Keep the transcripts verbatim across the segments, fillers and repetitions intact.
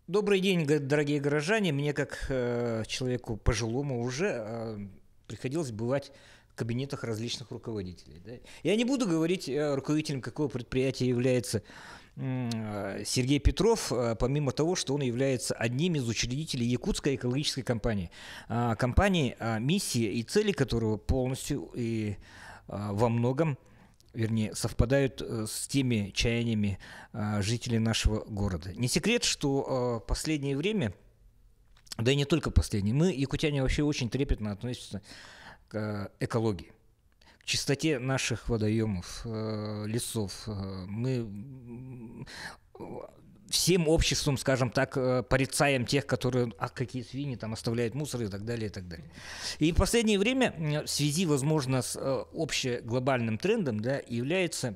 Добрый день, г- дорогие горожане. Мне, как э, человеку пожилому уже, э, приходилось бывать в кабинетах различных руководителей. Да. Я не буду говорить, э, руководителем какого предприятия является м, э, Сергей Петров, э, помимо того, что он является одним из учредителей Якутской экологической компании. А, компании, а, миссия и цели которого полностью и а, во многом, вернее, совпадают э, с теми чаяниями э, жителей нашего города. Не секрет, что э, последнее время, да и не только последнее, мы, якутяне, вообще очень трепетно относимся к э, экологии, к чистоте наших водоемов, э, лесов. Э, мы м, всем обществом, скажем так, э, порицаем тех, которые, а какие свиньи там оставляют мусор и так далее, и так далее. И в последнее время, м, в связи, возможно, с э, общеглобальным трендом, да, является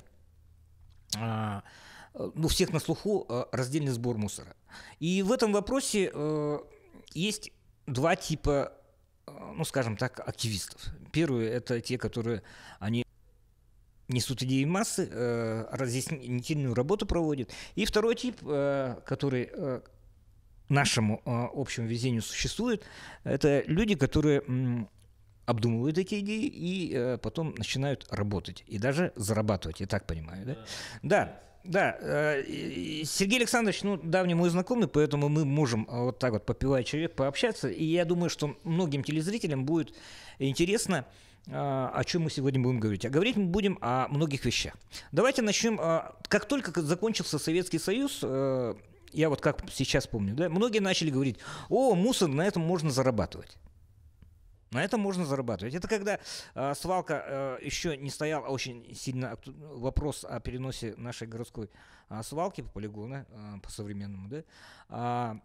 а, э, ну, всех на слуху э, раздельный сбор мусора. И в этом вопросе э, есть два типа, э, ну, скажем так, активистов. Первые – это те, которые они несут идеи массы, э, разъяснительную работу проводят. И второй тип, э, который э, нашему э, общему везению существует, это люди, которые м, обдумывают эти идеи и э, потом начинают работать и даже зарабатывать, я так понимаю, да? Да, да. э, и Сергей Александрович, ну, давний мой знакомый, поэтому мы можем э, вот так вот, попивая человек, пообщаться, и я думаю, что многим телезрителям будет интересно, э, о чем мы сегодня будем говорить. А говорить мы будем о многих вещах. Давайте начнем. э, Как только закончился Советский Союз, э, я вот как сейчас помню, да, многие начали говорить: о, мусор, на этом можно зарабатывать. На этом можно зарабатывать. Это когда э, свалка э, еще не стоял, а очень сильно акту- вопрос о переносе нашей городской э, свалки по полигону, э, по-современному, да. А,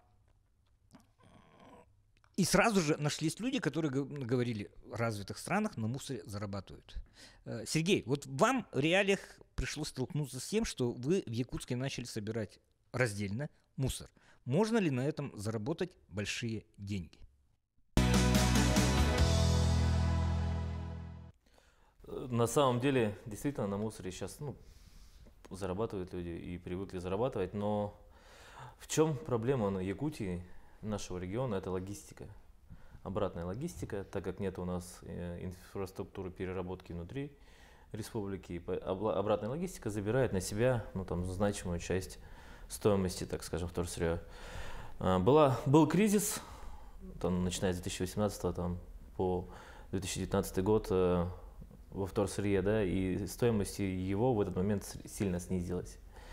и сразу же нашлись люди, которые г- говорили: в развитых странах на мусоре зарабатывают. Э, Сергей, вот вам в реалиях пришлось столкнуться с тем, что вы в Якутске начали собирать раздельно мусор. Можно ли на этом заработать большие деньги? Э, На самом деле, действительно, на мусоре сейчас ну, зарабатывают люди и привыкли зарабатывать, но в чем проблема на Якутии, нашего региона, это логистика. Обратная логистика, так как нет у нас э, инфраструктуры переработки внутри республики, и по- обла- обратная логистика забирает на себя ну, там, значимую часть стоимости, так скажем, вторсырья. А, Была, был кризис, там, начиная с две тысячи восемнадцатого там, по две тысячи девятнадцатый год э, во вторсырье, да, и стоимость его в этот момент с- сильно снизилась.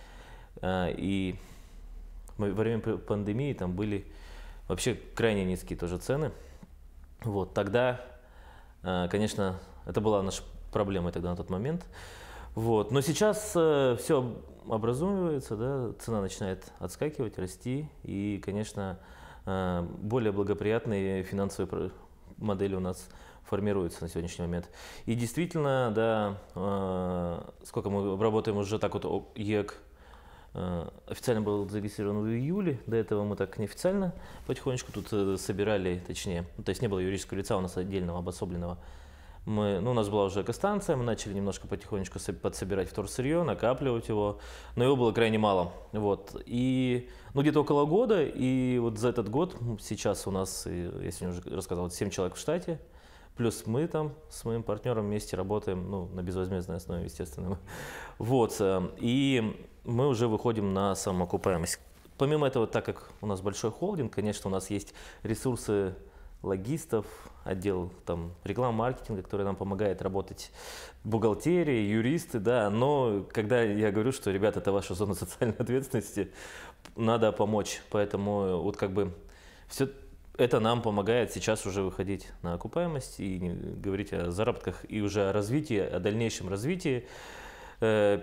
А, И во время п- пандемии там были вообще крайне низкие тоже цены. Вот, тогда, э, конечно, это была наша проблема тогда на тот момент. Вот, но сейчас все образумивается, да, цена начинает отскакивать, расти, и, конечно, э, более благоприятные финансовые про- модели у нас формируются на сегодняшний момент. И действительно, да, э, сколько мы работаем уже так вот, о- ЕЭК э, официально был зарегистрирован в июле, до этого мы так неофициально потихонечку тут э, собирали, точнее, ну, то есть не было юридического лица у нас отдельного, обособленного. Мы, ну, у нас была уже экостанция, мы начали немножко потихонечку со- подсобирать вторсырье, накапливать его, но его было крайне мало. Вот. И ну, где-то около года, и вот за этот год м, сейчас у нас, и я сегодня уже рассказал, семь человек в штате, плюс мы там с моим партнером вместе работаем, ну, на безвозмездной основе, естественно. Вот. э, И мы уже выходим на самоокупаемость. Помимо этого, так как у нас большой холдинг, конечно, у нас есть ресурсы логистов, отдел там рекламы, маркетинга, который нам помогает работать, бухгалтерия, юристы, да, но когда я говорю, что, ребята, это ваша зона социальной ответственности, надо помочь, поэтому вот как бы все это нам помогает сейчас уже выходить на окупаемость и не- говорить о заработках и уже о развитии, о дальнейшем развитии, э,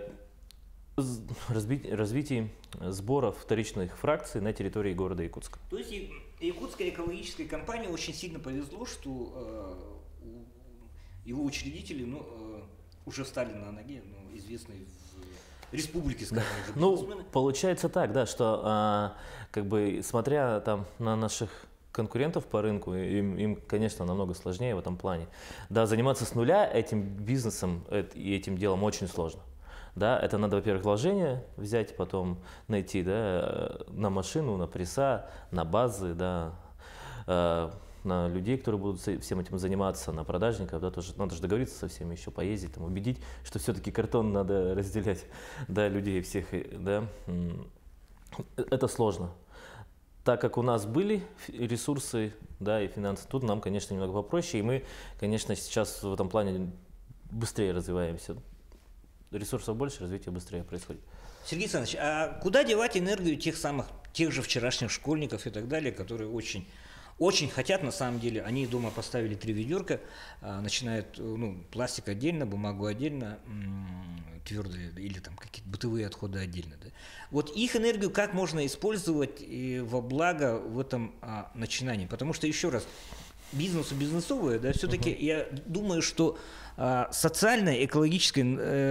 з- разби- развитии сбора вторичных фракций на территории города Якутска. То есть и- Якутской экологической компании очень сильно повезло, что э, у- его учредители ну, э, уже встали на ноги, ну, известные в республике, скажем, уже Ну, бизнесмены. получается так, да, что а, как бы смотря там на наших конкурентов по рынку, им, им, конечно, намного сложнее в этом плане. Да, заниматься с нуля этим бизнесом эт- и этим делом очень сложно. Да, это надо, во-первых, вложения взять, потом найти, да, на машину, на пресса, на базы, да, э, на людей, которые будут всем этим заниматься, на продажников, да, тоже надо же договориться со всеми, еще поездить, там, убедить, что все-таки картон надо разделять, да, людей всех, да, это сложно. Так как у нас были ресурсы, да, и финансы, тут нам, конечно, немного попроще, и мы, конечно, сейчас в этом плане быстрее развиваемся. Ресурсов больше, развитие быстрее происходит. Сергей Александрович, а куда девать энергию тех самых, тех же вчерашних школьников и так далее, которые очень, очень хотят, на самом деле, они дома поставили три ведерка, а, начинают, ну, пластик отдельно, бумагу отдельно, твердые или там какие-то бытовые отходы отдельно. Да? Вот их энергию как можно использовать и во благо в этом а, начинании? Потому что, еще раз, бизнесу бизнесовое, да, все-таки uh-huh. я думаю, что а, социальной, экологической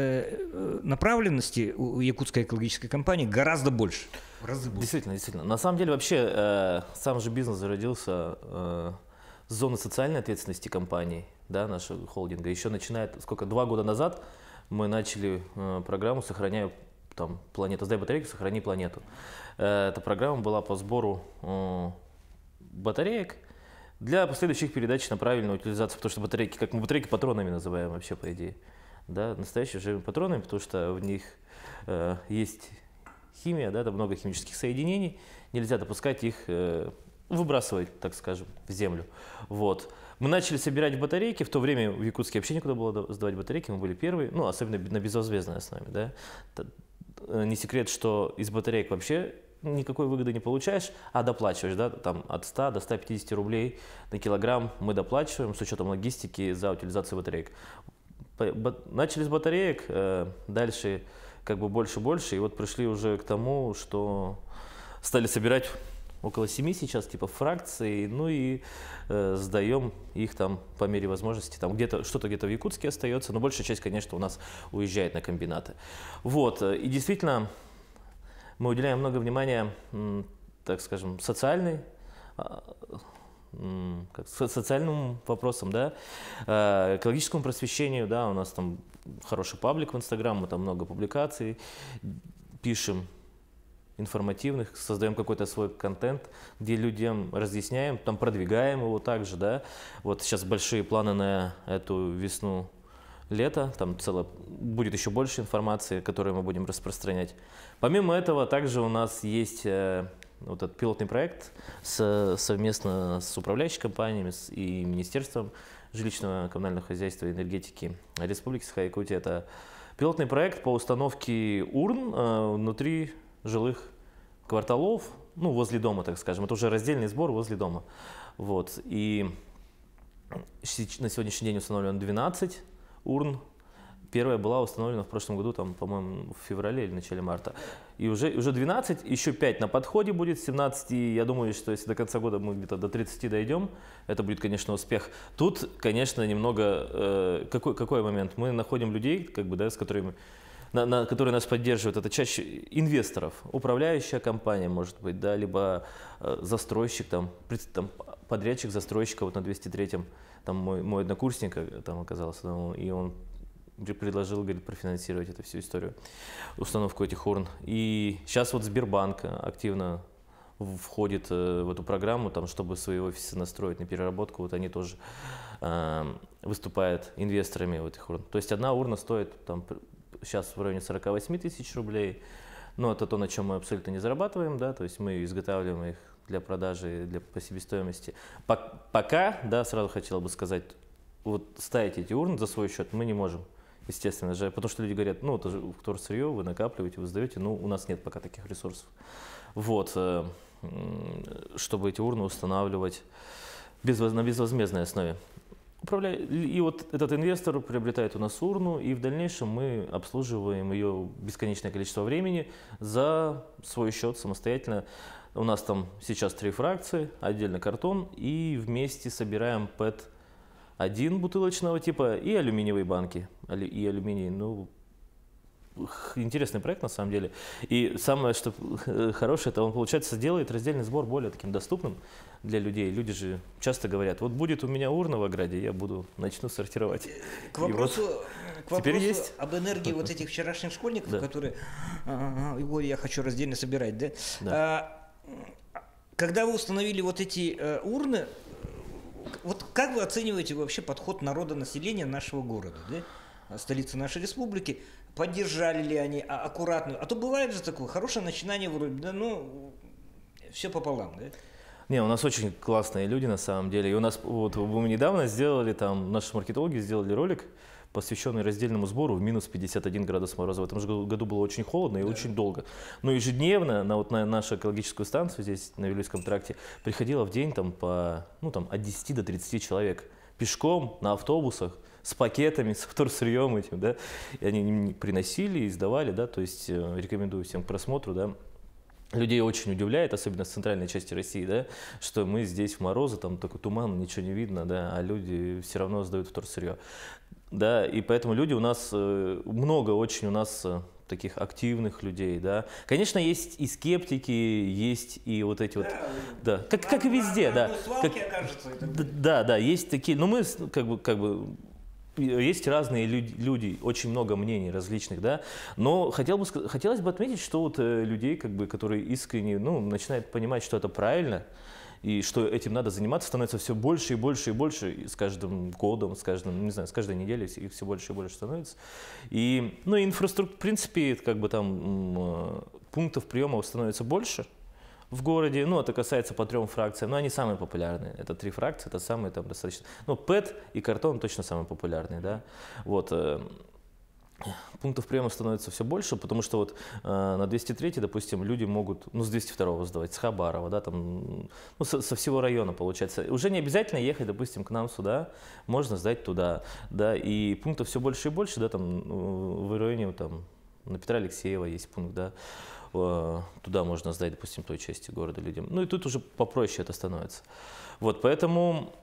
э, направленности у якутской экологической компании гораздо больше. В разы больше. Действительно, действительно. На самом деле вообще э, сам же бизнес зародился э, с зоны социальной ответственности компании, да, нашего холдинга. Еще начинает, сколько, два года назад мы начали э, программу «Сохраняю там, планету», «Сдай батарейку, сохрани планету». Э, эта программа была по сбору э, батареек для последующих передач на правильную утилизацию, потому что батарейки, как мы батарейки патронами называем вообще по идее, да, настоящие живыми патронами, потому что в них э, есть химия, да, там много химических соединений, нельзя допускать их, э, выбрасывать, так скажем, в землю. Вот. Мы начали собирать батарейки, в то время в Якутске вообще некуда было сдавать батарейки, мы были первые, ну, особенно на безвозмездной основе, да. Не секрет, что из батареек вообще никакой выгоды не получаешь, а доплачиваешь, да, там от ста до ста пятидесяти рублей на килограмм мы доплачиваем с учетом логистики за утилизацию батареек. Начали с батареек, дальше как бы больше-больше, и вот пришли уже к тому, что стали собирать около семи сейчас типа фракций, ну и э, сдаем их там по мере возможности, там где-то что-то где-то в Якутске остается, но большая часть, конечно, у нас уезжает на комбинаты. Вот, и действительно мы уделяем много внимания, так скажем, социальной, как, социальным вопросам, да, экологическому просвещению, да, у нас там хороший паблик в Инстаграм, мы там много публикаций пишем, информативных, создаем какой-то свой контент, где людям разъясняем, там продвигаем его также, да. Вот сейчас большие планы на эту весну, лето, там целое, будет еще больше информации, которую мы будем распространять. Помимо этого, также у нас есть э, вот этот пилотный проект с, совместно с управляющими компаниями с, и Министерством жилищного коммунального хозяйства и энергетики Республики Саха-Якутия. Это пилотный проект по установке урн э, внутри жилых кварталов, ну, возле дома, так скажем. Это уже раздельный сбор возле дома. Вот. И на сегодняшний день установлено двенадцать урн. Первая была установлена в прошлом году, там, по-моему, в феврале или начале марта. И уже, уже двенадцать, еще пять на подходе будет, семнадцать. И я думаю, что если до конца года мы где-то до тридцати дойдем, это будет, конечно, успех. Тут, конечно, немного... Э, какой, какой момент? Мы находим людей, как бы, да, с которыми... На, на, которые нас поддерживают, это чаще инвесторов, управляющая компания, может быть, да, либо э, застройщик, там, пред, там, подрядчик застройщика, вот на двести третьем, там мой, мой однокурсник там оказался, да, и он предложил, говорит, профинансировать эту всю историю, установку этих урн. И сейчас вот Сбербанк активно входит э, в эту программу, там, чтобы свои офисы настроить на переработку, вот они тоже э, выступают инвесторами в этих урн. То есть одна урна стоит там сейчас в районе сорока восьми тысяч рублей, но это то, на чем мы абсолютно не зарабатываем, да, то есть мы изготавливаем их для продажи, для, по себестоимости. Пока, да, сразу хотел бы сказать, вот ставить эти урны за свой счет мы не можем, естественно же, потому что люди говорят, ну, это же вторсырье, вы накапливаете, вы сдаете, ну, у нас нет пока таких ресурсов. Вот, чтобы эти урны устанавливать без, на безвозмездной основе. Управля... И вот этот инвестор приобретает у нас урну, и в дальнейшем мы обслуживаем ее бесконечное количество времени за свой счет самостоятельно. У нас там сейчас три фракции, отдельно картон, и вместе собираем пэт один бутылочного типа и алюминиевые банки. И алюминий, ну, интересный проект на самом деле. И самое, что хорошее, это он, получается, делает раздельный сбор более таким доступным для людей. Люди же часто говорят, вот будет у меня урна в ограде, я буду, начну сортировать. К вопросу, вот к вопросу есть. об энергии вот этих вчерашних школьников, да. которые, а, ой, я хочу раздельно собирать, да? Да. А, когда вы установили вот эти а, урны, вот как вы оцениваете вообще подход народа, населения нашего города, да? Столицы нашей республики? Поддержали ли они а, аккуратно? А то бывает же такое хорошее начинание вроде, да, ну, все пополам, да? Не, у нас очень классные люди на самом деле. И у нас, вот мы недавно сделали, там, наши маркетологи сделали ролик, посвященный раздельному сбору в минус пятьдесят один градус мороза. В этом же году было очень холодно и да. очень долго. Но ежедневно на, вот, на нашу экологическую станцию здесь, на Вилюйском тракте, приходило в день там, по, ну, там, от десяти до тридцати человек. Пешком, на автобусах, с пакетами, с вторсырьем этим, да. И они приносили и сдавали, да, то есть рекомендую всем к просмотру, да. Людей очень удивляет, особенно с центральной части России, да, что мы здесь в морозы, там такой туман, ничего не видно, да, а люди все равно сдают вторсырье. Да, и поэтому люди у нас, много очень у нас таких активных людей, да. Конечно, есть и скептики, есть и вот эти да, вот, да, как, как и везде, да. Как, окажется, да, да, есть такие, но мы как бы, как бы, есть разные люди, люди, очень много мнений различных, да, но хотел бы, хотелось бы отметить, что вот людей, как бы, которые искренне, ну, начинают понимать, что это правильно, и что этим надо заниматься, становится все больше и больше и больше и с каждым годом, с каждым, не знаю, с каждой неделей их все больше и больше становится. И, ну, и инфраструктура, в принципе, как бы там пунктов приема становится больше в городе. Ну, это касается по трем фракциям, но они самые популярные. Это три фракции, это самые там достаточно. Ну, ПЭТ и картон точно самые популярные, да. Вот. Пунктов приема становится все больше, потому что вот э, на двести третьей, допустим, люди могут, ну, с двести второго сдавать, с Хабарова, да, там, ну, со, со всего района, получается. Уже не обязательно ехать, допустим, к нам сюда, можно сдать туда, да, и пунктов все больше и больше, да, там, в районе, там, на Петра Алексеева есть пункт, да, э, туда можно сдать, допустим, той части города людям. Ну, и тут уже попроще это становится. Вот, поэтому...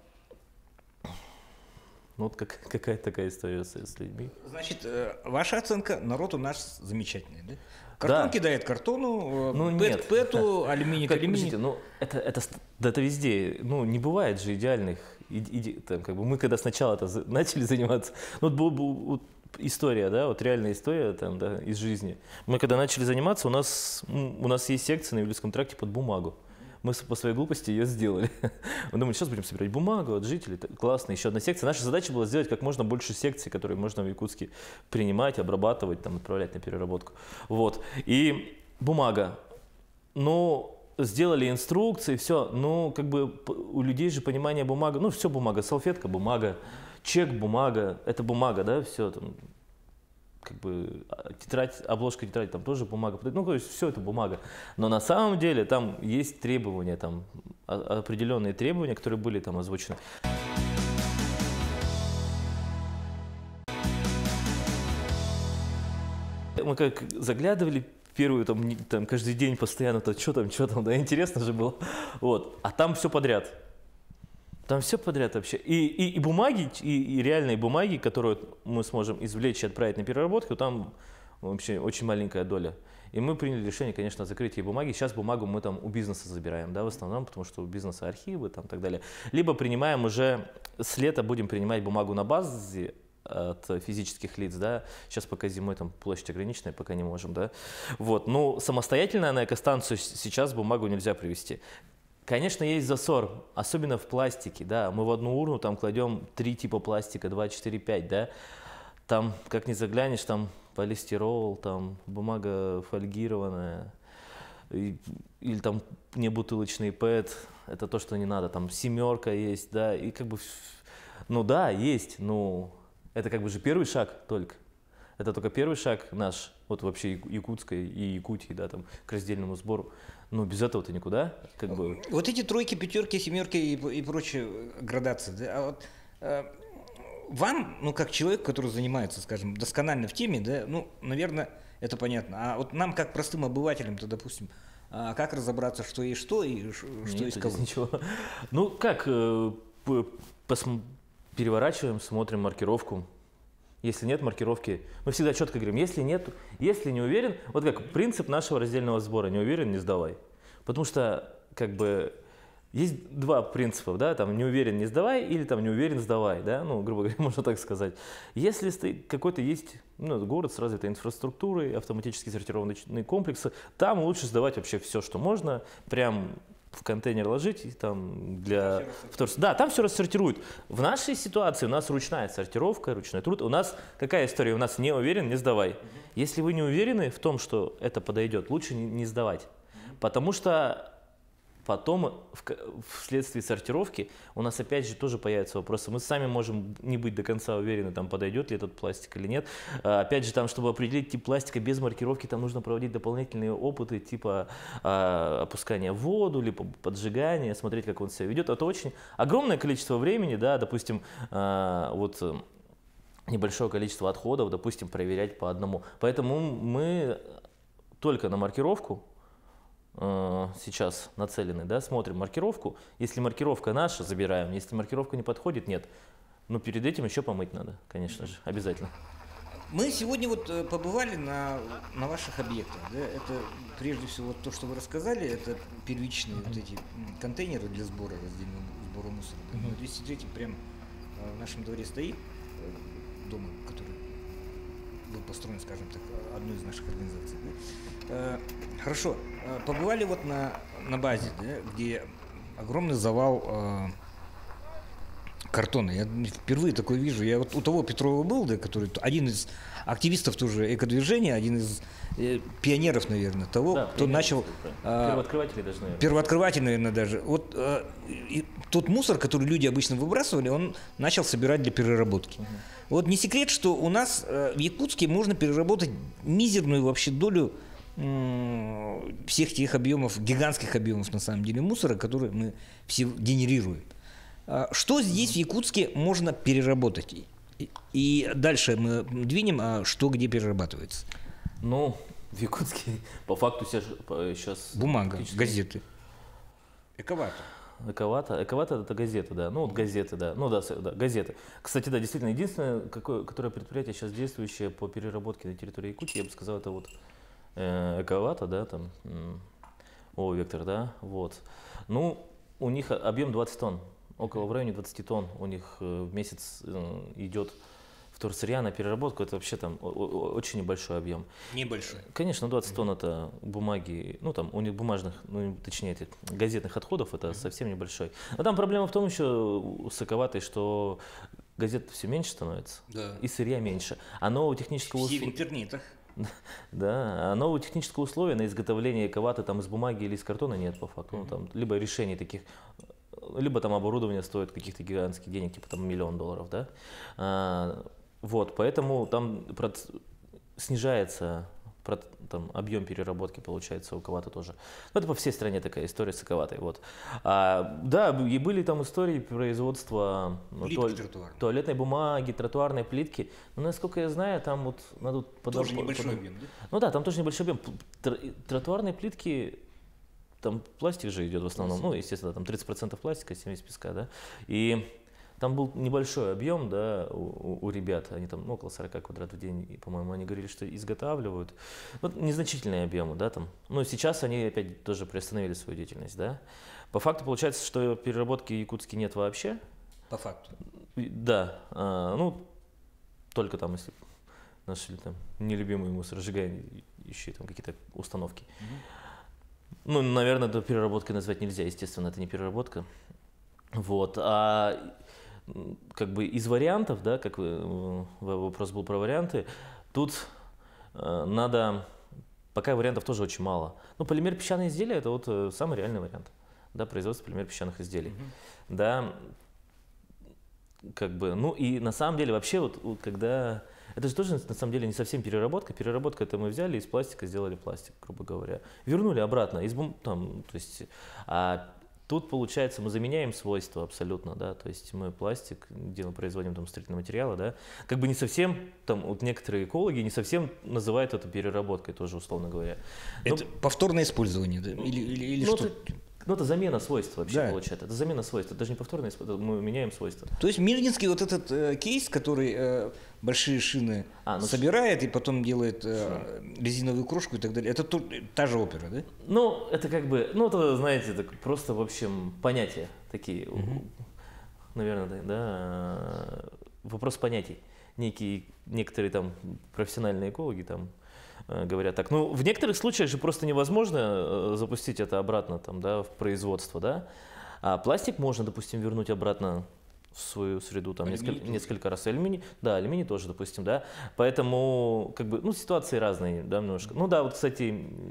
Ну, вот как, какая-то такая история с, с людьми. Значит, э, ваша оценка, народ у нас замечательный, да? Картон да. кидает картону, ну, пэт к пэту, алюминий к алюминию. Ну, это, это, это везде, ну, не бывает же идеальных, иде, там, как бы мы когда сначала это начали заниматься, ну, вот, вот, история, да, вот реальная история там, да, из жизни. Мы когда начали заниматься, у нас, у нас есть секция на Вилюйском тракте под бумагу. Мы по своей глупости ее сделали. Мы думали, сейчас будем собирать бумагу от жителей. Классно, еще одна секция. Наша задача была сделать как можно больше секций, которые можно в Якутске принимать, обрабатывать, там, отправлять на переработку. Вот. И бумага. Ну, сделали инструкции, все. Ну, как бы у людей же понимание бумага. Ну, все бумага. Салфетка, бумага. Чек, бумага. Это бумага, да, все там. Как бы тетрадь, обложка тетради, там тоже бумага, ну, то есть все это бумага. Но на самом деле там есть требования, там определенные требования, которые были там озвучены. Мы как заглядывали первую, там, там каждый день постоянно, то что там, что там, да, интересно же было. Вот. А там все подряд. Там все подряд вообще. И, и, и бумаги, и, и реальные бумаги, которые мы сможем извлечь и отправить на переработку, там вообще очень маленькая доля. И мы приняли решение, конечно, о закрытии бумаги. Сейчас бумагу мы там у бизнеса забираем, да, в основном, потому что у бизнеса архивы там и так далее. Либо принимаем уже, с лета будем принимать бумагу на базе от физических лиц, да. Сейчас пока зимой там площадь ограниченная, пока не можем, да. Вот. Но самостоятельно на экостанцию сейчас бумагу нельзя привезти. Конечно, есть засор, особенно в пластике, да, мы в одну урну там кладем три типа пластика, два, четыре, пять, да, там, как ни заглянешь, там полистирол, там бумага фольгированная, и, или там небутылочный пэт, это то, что не надо, там семерка есть, да, и как бы, ну да, есть, но это как бы же первый шаг только. Это только первый шаг наш, вот вообще якутской и Якутии, да, там, к раздельному сбору. Ну, без этого-то никуда, как бы. Вот эти тройки, пятерки, семерки и, и прочие градации, да, а вот э, вам, ну, как человек, который занимается, скажем, досконально в теме, да, ну, наверное, это понятно. А вот нам, как простым обывателям-то, допустим, а как разобраться, что есть что и что Нет, из кого? Ничего. Ну, как, э, переворачиваем, смотрим маркировку. Если нет маркировки, мы всегда четко говорим, если нет, если не уверен, вот как принцип нашего раздельного сбора, не уверен, не сдавай. Потому что как бы есть два принципа, да, там не уверен, не сдавай, или там не уверен, сдавай, да, ну, грубо говоря, можно так сказать. Если стоит какой-то есть ну, город с развитой инфраструктурой, автоматически сортированные комплексы, там лучше сдавать вообще все, что можно, прям в контейнер ложить и там для вторсырья. Да, там все рассортируют. В нашей ситуации у нас ручная сортировка, ручной труд. У нас какая история? У нас не уверен, не сдавай. Если вы не уверены в том, что это подойдет, лучше не, не сдавать. Потому что потом вследствие сортировки у нас опять же тоже появятся вопросы. Мы сами можем не быть до конца уверены, там подойдет ли этот пластик или нет. А, опять же, там, чтобы определить тип пластика без маркировки, там нужно проводить дополнительные опыты типа а, опускания в воду, либо поджигания, смотреть, как он себя ведет. Это очень огромное количество времени, да, допустим, а, вот небольшое количество отходов, допустим, проверять по одному. Поэтому мы только на маркировку сейчас нацелены, да, смотрим маркировку. Если маркировка наша, забираем. Если маркировка не подходит, нет. Но перед этим еще помыть надо, конечно же, обязательно. Мы сегодня вот побывали на, на ваших объектах. Да? Это прежде всего то, что вы рассказали, это первичные mm-hmm. вот эти контейнеры для сбора, раздельного сбора мусора. Mm-hmm. На двести третьем прям в нашем дворе стоит дома, который был построен, скажем так, одной из наших организаций. Да? Хорошо. Побывали вот на, на базе, да, где огромный завал э, картона. Я впервые такое вижу. Я вот у того Петрова был, да, который один из активистов тоже экодвижения, один из э, пионеров, наверное, того, да, кто начал... Э, первооткрыватели даже, наверное. Первооткрыватель, наверное, даже. Вот э, и тот мусор, который люди обычно выбрасывали, он начал собирать для переработки. Угу. Вот не секрет, что у нас э, в Якутске можно переработать мизерную вообще долю всех тех объемов, гигантских объемов, на самом деле, мусора, которые мы все генерируем. Что здесь в Якутске можно переработать? И дальше мы двинем, а что где перерабатывается? Ну, в Якутске по факту сейчас... Бумага, фактически... газеты. Эковато. Эковато. Эковато это газеты, да. Ну, вот газеты, да. Ну, да, да, газеты. Кстати, да, действительно, единственное, какое, которое предприятие сейчас действующее по переработке на территории Якутии, я бы сказал, это вот Эковато, да, там, о, Вектор, да, вот. Ну, у них объем двадцать тонн, около в районе двадцати тонн у них в месяц идет вторсырья на переработку, это вообще там очень небольшой объем. Небольшой? Конечно, двадцать тонн это бумаги, ну там у них бумажных, ну точнее газетных отходов, это совсем небольшой. Но там проблема в том еще с Эковатой, что газет все меньше становится, да. И сырья меньше, а нового технического... Все в интернетах. Да, а нового технического условия на изготовление эковаты там из бумаги или из картона нет по факту. Mm-hmm. Ну, там, либо решений таких, либо там оборудование стоит каких-то гигантских денег, типа там миллион долларов, да. А, вот, поэтому там прод... снижается прод... там, объем переработки, получается, у эковаты тоже. Ну, это по всей стране такая история с эковатой. Вот. А, да, и были там истории производства туалет... туалетной бумаги, тротуарной плитки. Но, насколько я знаю, там вот надо... Тоже под... небольшой под... объем, да? Ну да, там тоже небольшой объем. Тротуарные плитки, там пластик же идет в основном. Ну, естественно, там тридцать процентов пластика, семьдесят процентов песка, да. И там был небольшой объем, да, у, у ребят, они там ну, около сорока квадрат в день, и, по-моему, они говорили, что изготавливают. Ну, незначительные объемы, да, там. Но сейчас они опять тоже приостановили свою деятельность, да. По факту получается, что переработки в Якутске нет вообще. По факту? Да, а, ну, только там, если нашли там нелюбимые мусоросжигающие там какие-то установки. Mm-hmm. Ну, наверное, до переработки назвать нельзя, естественно, это не переработка. Вот, а... как бы из вариантов, да, как вы, вопрос был про варианты, тут э, надо, пока вариантов тоже очень мало. Ну, полимер песчаные изделия это вот э, самый реальный вариант, да, производство полимер песчаных изделий, mm-hmm. да, как бы, ну и на самом деле вообще вот, вот когда, это же тоже на самом деле не совсем переработка, переработка это мы взяли из пластика сделали пластик, грубо говоря, вернули обратно, из бум, там, то есть, а тут, получается, мы заменяем свойства абсолютно, да, то есть мы пластик делаем, производим там строительные материалы, да, как бы не совсем, там, вот некоторые экологи не совсем называют это переработкой тоже, условно говоря. Это Но, повторное использование, да, или, или, или ну, что? Это, Ну, это замена свойств вообще Да. получается. Это замена свойств. Это даже не повторные свойства, мы меняем свойства. То есть Мирнинский вот этот э, кейс, который э, большие шины А, ну, собирает и потом делает э, резиновую крошку и так далее, это то- та же опера, да? Ну, это как бы, ну, это, знаете, это просто, в общем, понятия такие, Мгм. наверное, да, да, вопрос понятий. Некие, некоторые там профессиональные экологи там э, говорят так. Ну, в некоторых случаях же просто невозможно э, запустить это обратно там, да, в производство, да. А пластик можно, допустим, вернуть обратно в свою среду там Алюминий несколько, тоже. несколько раз. Алюминий, да, алюминий тоже, допустим, да. Поэтому, как бы, ну, ситуации разные, да, немножко. Ну да, вот, кстати,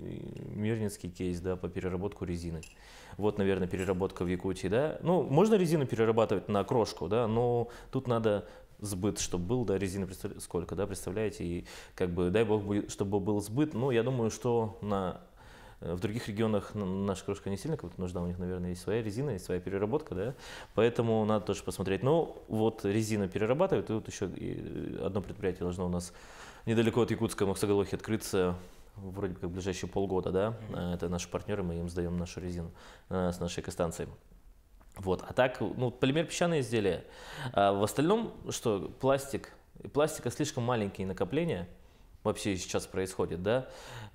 м, Мирнинский кейс, да, по переработку резины. Вот, наверное, переработка в Якутии, да. Ну, можно резину перерабатывать на крошку, да, но тут надо сбыт, чтобы был, да, резины представля- сколько, да, представляете, и как бы, дай бог, будет, чтобы был сбыт. Ну, я думаю, что на э, в других регионах н- наша крошка не сильно как-то нужна, у них, наверное, есть своя резина, есть своя переработка, да, поэтому надо тоже посмотреть. Но вот резина перерабатывают, и вот еще и одно предприятие должно у нас недалеко от Якутска, Махсоголохи, открыться вроде бы как в ближайшие полгода, да, Э, это наши партнеры, мы им сдаем нашу резину э, с нашей экостанции. Вот, а так, ну, полимер песчаные изделия. А в остальном, что пластик, и пластика слишком маленькие накопления вообще сейчас происходит, да.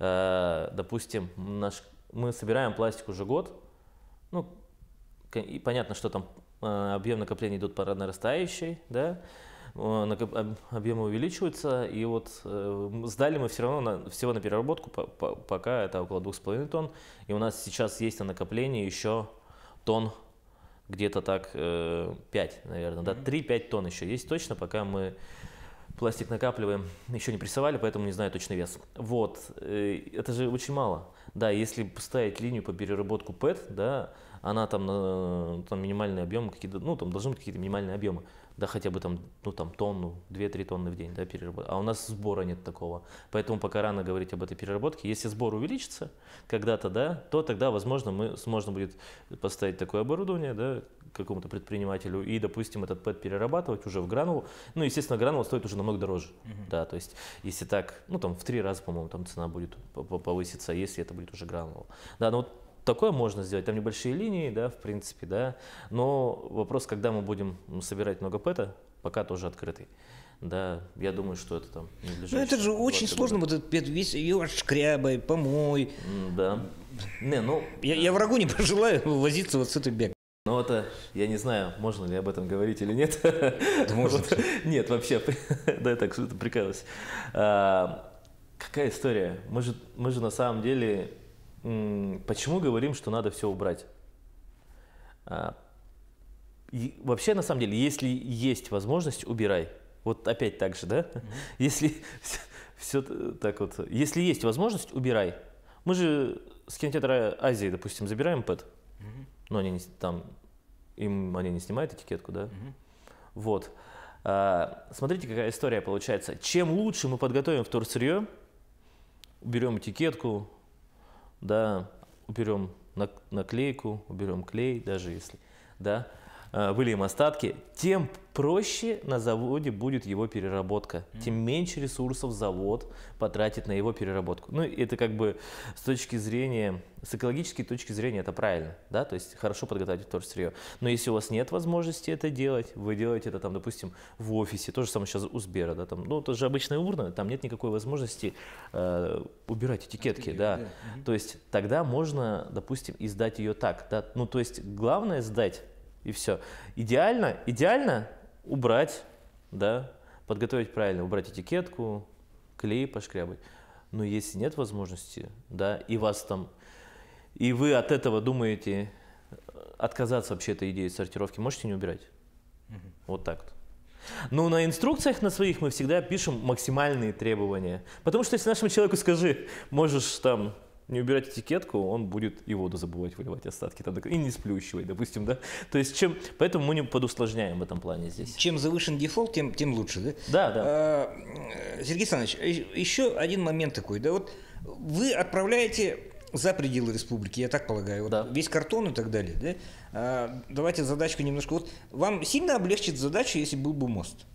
Э, допустим, наш, мы собираем пластик уже год, ну, ко- и понятно, что там э, объем накопления идет по нарастающей, да, э, накоп- об- объемы увеличиваются, и вот э, м, сдали мы все равно на, всего на переработку, по- по- пока это около двух с половиной тонн, и у нас сейчас есть на накоплении еще тонн где-то так э, пять, наверное, да, три-пять тонн еще есть точно, пока мы пластик накапливаем, еще не прессовали, поэтому не знаю точный вес. Вот, э, это же очень мало. Да, если поставить линию по переработку ПЭТ, да, она там, на- там минимальные объемы какие-то, ну, там должны быть какие-то минимальные объемы, да, хотя бы там, ну, там тонну, две-три тонны в день, да, переработки. А у нас сбора нет такого, поэтому пока рано говорить об этой переработке. Если сбор увеличится когда-то, да, то тогда, возможно, мы, можно будет поставить такое оборудование, да, какому-то предпринимателю и, допустим, этот ПЭТ перерабатывать уже в гранулу. Ну, естественно, гранула стоит уже намного дороже, да, то есть, если так, ну, там, в три раза, по-моему, там цена будет по- по- повыситься, если это будет уже гранула. Да, ну, вот такое можно сделать, там небольшие линии, да, в принципе, да, но вопрос, когда мы будем собирать много ПЭТа, пока тоже открытый. Да, я думаю, что это там не в Ну ближайшие это же два-три очень года. сложно, вот этот пет- весь ее отшкрябай, помой. М, Да. Не, ну, Я, я врагу не пожелаю возиться вот с этой бегой. ну это, я не знаю, можно ли об этом говорить или нет. Да можно. Вот. Нет, вообще, да, я так что-то прикалываюсь. А, Какая история? Мы же, мы же на самом деле, м, почему говорим, что надо все убрать? А, и вообще, на самом деле, если есть возможность, убирай. Вот опять так же, да? Если все так вот, если есть возможность, убирай. Мы же с кинотеатра Азии, допустим, забираем ПЭТ, но они не, с- там, им они не снимают этикетку, да? Вот. А, смотрите, какая история получается. Чем лучше мы подготовим вторсырье, уберем этикетку, да, уберем нак- наклейку, уберем клей, даже если, да, а, выльем остатки, тем проще на заводе будет его переработка, тем меньше ресурсов завод потратит на его переработку. Ну, это как бы с точки зрения, с экологической точки зрения это правильно, да, то есть хорошо подготовить вторсырье. Но если у вас нет возможности это делать, вы делаете это там, допустим, в офисе, то же самое сейчас у Сбера, да, там, ну, это же обычная урна, там нет никакой возможности э, убирать этикетки, да. да. То есть тогда можно, допустим, и сдать ее так, да, ну, то есть главное сдать, и все. Идеально, идеально убрать, да, подготовить правильно, убрать этикетку, клей пошкрябать. Но если нет возможности, да, и вас там, и вы от этого думаете э, отказаться вообще этой идеи сортировки, можете не убирать. Вот так вот. Но на инструкциях на своих мы всегда пишем максимальные требования. Потому что если нашему человеку скажи, можешь там не убирать этикетку, он будет и воду забывать выливать остатки там, и не сплющивать, допустим, да. То есть чем, поэтому мы не подусложняем в этом плане здесь. Чем завышен дефолт, тем, тем лучше, да? Да, да. А, Сергей Александрович, э, еще один момент такой, да, вот вы отправляете за пределы республики, я так полагаю, вот Да. весь картон и так далее, да? А, давайте задачку немножко. Вот вам сильно облегчит задачу, если был бы мост?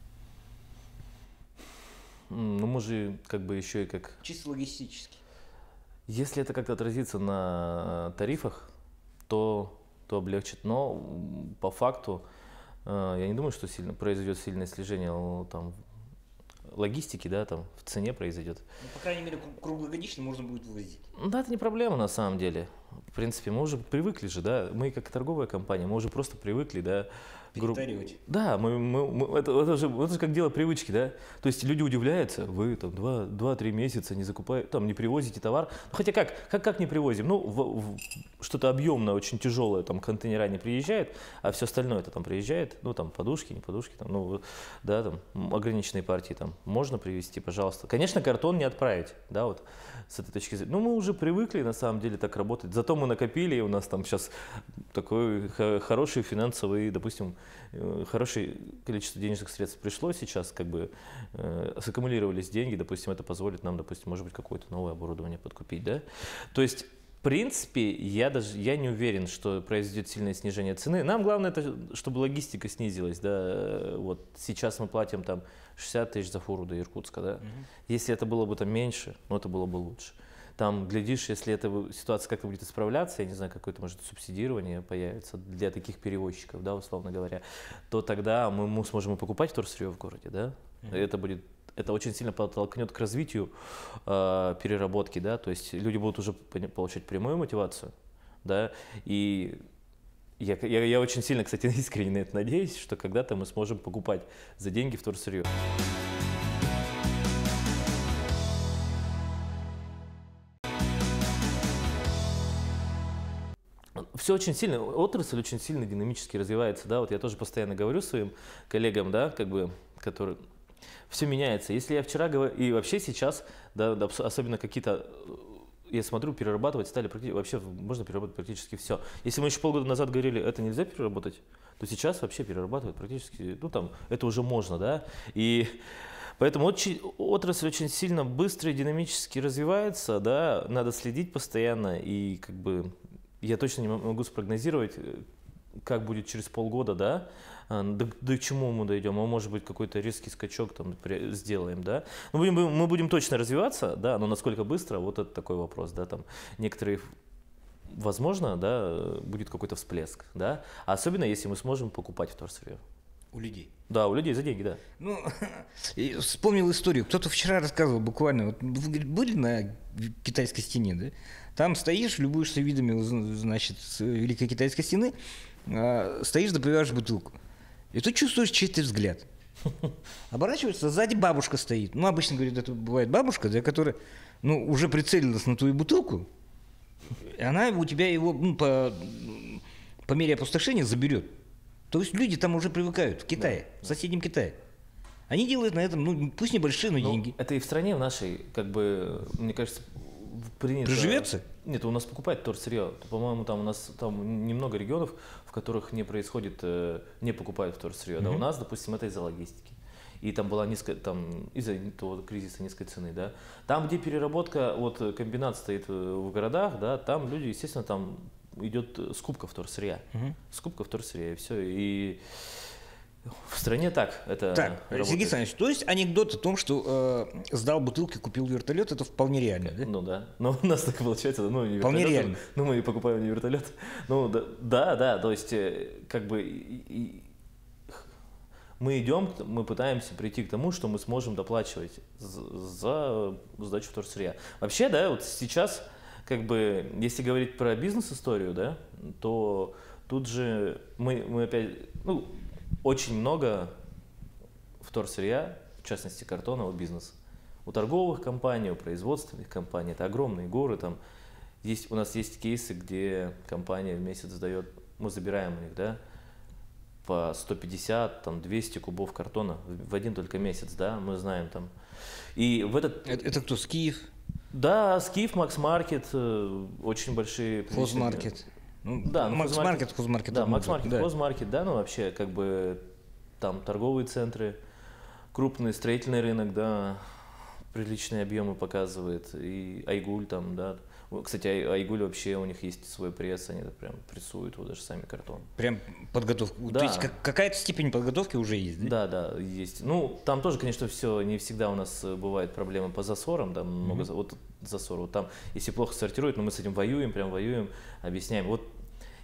М, Ну мы же как бы еще и как... Чисто логистически. Если это как-то отразится на тарифах, то, то облегчит. Но м, по факту э, я не думаю, что сильно произойдет сильное снижение э, там, логистики, да, там в цене произойдет. Ну, по крайней мере, кру- круглогодично можно будет вывозить. Ну да, это не проблема на самом деле. В принципе, мы уже привыкли же, да, мы как торговая компания, мы уже просто привыкли, да. гру- Перетаривать. Да, мы, мы- мы- это, это же это же как дело привычки, да. То есть люди удивляются, вы там два- два-три месяца не закупаете, там не привозите товар. Ну, хотя как, как, как не привозим? Ну, в- в- что-то объемное, очень тяжелое, там контейнера не приезжает, а все остальное это там приезжает, ну там подушки, не подушки, там, ну, да, там м, ограниченные партии там можно привезти, пожалуйста. Конечно, картон не отправить, да, вот с этой точки зрения. Ну, мы уже привыкли на самом деле так работать. Зато мы накопили, и у нас там сейчас такой х- хороший финансовый, допустим, э, хорошее количество денежных средств пришло сейчас, как бы э, саккумулировались деньги, допустим, это позволит нам, допустим, может быть, какое-то новое оборудование подкупить, да. То есть, в принципе, я даже я не уверен, что произойдет сильное снижение цены. Нам главное, это, чтобы логистика снизилась, да. Вот сейчас мы платим там шестьдесят тысяч за фуру до Иркутска, да. Мгм. Если это было бы там меньше, ну это было бы лучше. Там, глядишь, если эта вы- ситуация как-то будет исправляться, я не знаю, какое-то, может, субсидирование появится для таких перевозчиков, да, условно говоря, то тогда мы, мы сможем и покупать вторсырье в городе, да. Мгм. Это будет, это очень сильно подтолкнет к развитию э, переработки, да, то есть люди будут уже пони- получать прямую мотивацию, да, и я, я, я очень сильно, кстати, искренне на это надеюсь, что когда-то мы сможем покупать за деньги вторсырье. Все очень сильно, отрасль очень сильно динамически развивается, да, вот я тоже постоянно говорю своим коллегам, да, как бы, которые, все меняется. Если я вчера говорю, и вообще сейчас, да, да, абс- особенно какие-то, э, я смотрю, перерабатывать стали практи- вообще можно переработать практически все. Если мы еще полгода назад говорили, это нельзя переработать, то сейчас вообще перерабатывать практически, ну там, это уже можно, да, и поэтому очень, отрасль очень сильно быстро и динамически развивается, да, надо следить постоянно, и как бы я точно не могу спрогнозировать, э, как будет через полгода, да, а, до, до чему мы дойдем, а может быть какой-то резкий скачок там при- сделаем, да. Мы будем, мы будем точно развиваться, да, но насколько быстро, вот это такой вопрос, да, там некоторые, возможно, да, э, будет какой-то всплеск, да, а особенно если мы сможем покупать вторсырье. У людей. Да, у людей за деньги, да. Ну, и вспомнил историю. Кто-то вчера рассказывал буквально, вот вы говорит, были на китайской стене, да? Там стоишь, любуешься видами, з- значит, с Великой Китайской стены, а, стоишь, допиваешь бутылку. И тут чувствуешь чей-то взгляд. Оборачивается, сзади бабушка стоит. Ну, обычно, говорит, это бывает бабушка, да, которая, ну, уже прицелилась на твою бутылку, и она у тебя его, ну, по, по мере опустошения заберет. То есть люди там уже привыкают, в Китае, в соседнем Китае. Они делают на этом, ну, пусть небольшие, но Ну, деньги. это и в стране в нашей, как бы, мне кажется, в- принято... Приживется? Нет, у нас покупают вторсырье. По-моему, там у нас там немного регионов, в которых не происходит, э, не покупают вторсырье. Да, у Мгм. нас, допустим, это из-за логистики. И там была низкая, там из-за того кризиса низкой цены, да. Там, где переработка, вот э, комбинат стоит э, в городах, да, там люди, естественно, там идет э, скупка вторсырья. Мгм. Скупка вторсырья, и все. И в стране так это Так, работает. Сергей Александрович, то есть анекдот о том, что э, сдал бутылки, купил вертолет, это вполне реально, да? Ну да, но у нас так получается, ну не Вполне вертолет, реально. ну мы и покупаем не вертолет. Ну да, да, да, то есть э, как бы и- и мы идем, к- мы пытаемся прийти к тому, что мы сможем доплачивать з- за сдачу вторсырья. Вообще, да, вот сейчас, как бы, если говорить про бизнес-историю, да, то тут же мы, мы опять, ну, очень много вторсырья, в частности картонного бизнеса. У торговых компаний, у производственных компаний, это огромные горы, там есть, у нас есть кейсы, где компания в месяц сдает, мы забираем у них, да, по сто пятьдесят, там, двести кубов картона в в один только месяц, да, мы знаем там. И в этот, Это, это кто, Скиф, да, Скиф, Макс Маркет, э, очень большие... приличные- Хозмаркет? Ну, Да, ну, Макс Хозмаркет- Маркет, Хозмаркет. Да, одно Макс дело, Маркет, да. Хозмаркет, да, ну вообще как бы там торговые центры, крупный строительный рынок, да, приличные объемы показывает, и Айгуль там, да. О, кстати, Ай- Айгуль вообще, у них есть свой пресс, они прям прессуют его даже сами картон. Прям подготовку. Да. То есть как- какая-то степень подготовки уже есть, да? Да, да, есть. Ну, там тоже, конечно, все, не всегда у нас э, бывают проблемы по засорам, там много, за- вот засоров. Вот там, если плохо сортируют, но мы с этим воюем, прям воюем, объясняем. Вот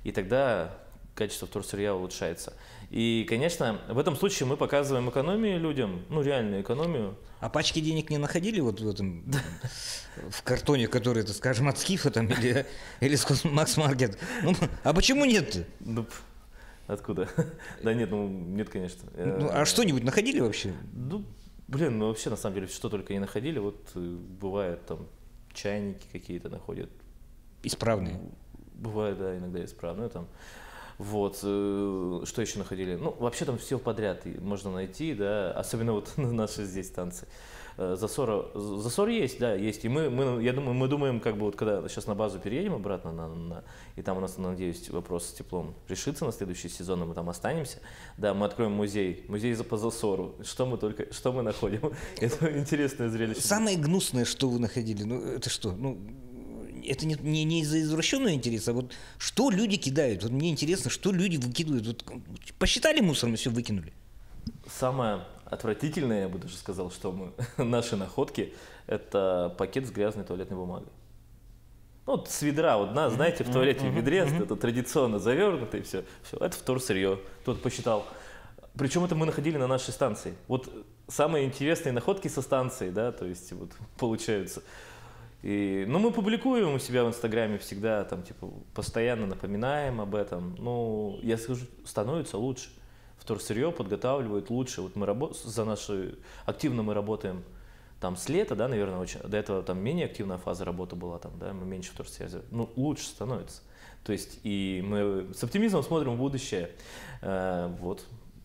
и тогда качество вторсырья улучшается. И, конечно, в этом случае мы показываем экономию людям, ну, реальную экономию. А пачки денег не находили вот в этом, в картоне, который, это, скажем, от Скифа там или, или с Макс Маркет? Ну, а почему нет? Ну, откуда? Да нет, ну, нет, конечно. Ну, а что-нибудь находили вообще? Ну, блин, ну, вообще, на самом деле, что только не находили. Вот бывает, там, чайники какие-то находят. Исправные? Бывает, да, иногда исправные там. Вот, что еще находили? Ну, вообще там все подряд можно найти, да, особенно вот на нашей здесь станции. Засор, засор есть, да, есть. И мы, мы, я думаю, мы думаем, как бы вот когда сейчас на базу переедем обратно, на, на, и там у нас, надеюсь, вопрос с теплом решится на следующий сезон, и мы там останемся. Да, мы откроем музей, музей по засору. Что мы только, что мы находим? Это интересное зрелище. Самое гнусное, что вы находили, ну, это что? Ну, это не, не, не из-за извращенного интереса, а вот что люди кидают. Вот мне интересно, что люди выкидывают. Вот, посчитали мусором и все выкинули. Самое отвратительное, я бы даже сказал, что мы, наши находки, это пакет с грязной туалетной бумагой. Ну, вот с ведра, вот, на, знаете, в туалете в ведре, mm-hmm. это традиционно завернуто, и все, все. Это вторсырье, кто-то посчитал. Причем это мы находили на нашей станции. Вот самые интересные находки со станции, да, то есть вот получаются. И, ну, мы публикуем у себя в Инстаграме всегда, там, типа, постоянно напоминаем об этом. Ну, я скажу, становится лучше. Вторсырье подготавливают лучше. Вот мы работаем, за наши, активно мы работаем там с лета, да, наверное, очень, до этого там менее активная фаза работы была, там, да, мы меньше вторсырья. Ну, лучше становится. То есть, и мы с оптимизмом смотрим в будущее. Э, вот.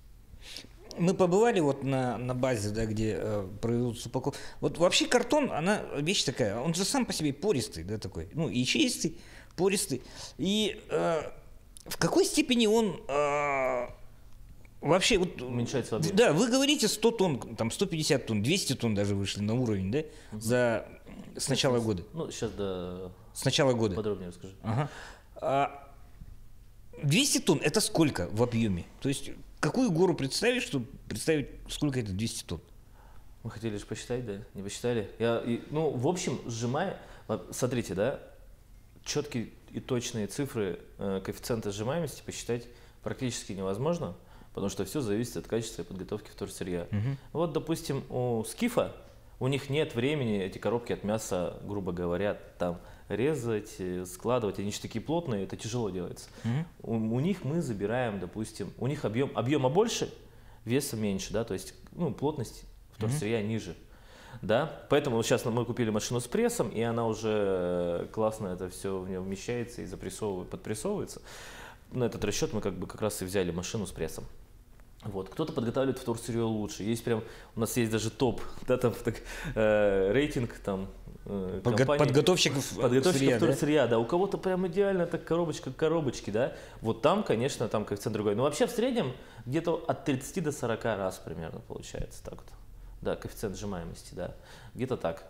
Мы побывали вот на, на базе, да, где э, производятся упаковки. Вот вообще картон, она вещь такая, он же сам по себе пористый, да, такой, ну, и чистый, пористый. И э, в какой степени он э, вообще... Вот, уменьшается в объеме. Да, вы говорите сто тонн, там сто пятьдесят тонн, двести тонн даже вышли на уровень, да, угу. за, с начала года. Ну, сейчас да. С начала года. Подробнее расскажи. Ага. А двести тонн, это сколько в объеме? То есть... Какую гору представить, чтобы представить, сколько это двести тонн? Мы хотели же посчитать, да? Не посчитали? Я, и, ну, в общем, сжимая, смотрите, да, четкие и точные цифры э, коэффициента сжимаемости посчитать практически невозможно, потому что все зависит от качества и подготовки вторсырья. Угу. Вот, допустим, у Скифа, у них нет времени эти коробки от мяса, грубо говоря, там резать, складывать, они же такие плотные, это тяжело делается. Mm-hmm. У, у них мы забираем, допустим, у них объем, объема больше, веса меньше, да, то есть, ну, плотность вторсырья mm-hmm. ниже, да, поэтому сейчас мы купили машину с прессом, и она уже классно это все в нее вмещается и запрессовывает, подпрессовывается. На этот расчет мы как бы как раз и взяли машину с прессом. Вот. Кто-то подготавливает вторсырье лучше. Есть прям, у нас есть даже топ, да, там так, э, рейтинг там. Э, Подго- подготовщиков подготовщиков вторсырья, да. да. У кого-то прям идеально так коробочка коробочки, да. Вот там, конечно, там коэффициент другой. Но вообще в среднем где-то от тридцати до сорока раз примерно получается так вот. Да, коэффициент сжимаемости, да. Где-то так.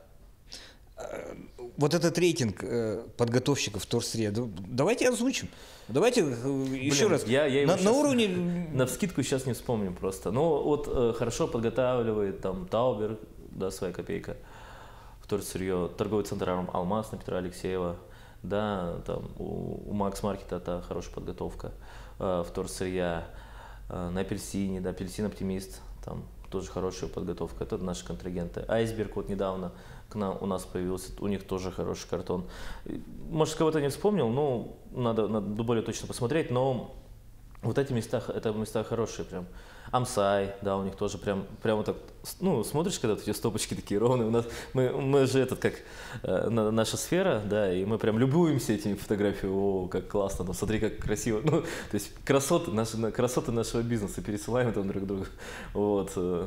Вот этот рейтинг э, подготовщиков вторсырья, давайте озвучим. Давайте еще Блин, раз. Я, я на, на уровне... Навскидку сейчас не вспомню просто. Но вот э, хорошо подготавливает там Таубер, да, своя копейка, вторсырье, торговый центр Алмаз на Петра Алексеева, да, там у, у Макс Маркета это хорошая подготовка э, вторсырья, э, на Апельсине, да, Апельсин Оптимист, там тоже хорошая подготовка, это наши контрагенты. Айсберг вот недавно к нам, у нас появился, у них тоже хороший картон. Может, кого-то не вспомнил, но надо, надо более точно посмотреть, но вот эти места, это места хорошие прям. Амсай, да, у них тоже прям, прям вот так, ну, смотришь, когда эти стопочки такие ровные, у нас, мы, мы же этот, как э, наша сфера, да, и мы прям любуемся этими фотографиями, о, как классно, ну, смотри, как красиво, ну, то есть красоты, наши, красоты нашего бизнеса, пересылаем там друг другу, вот, э,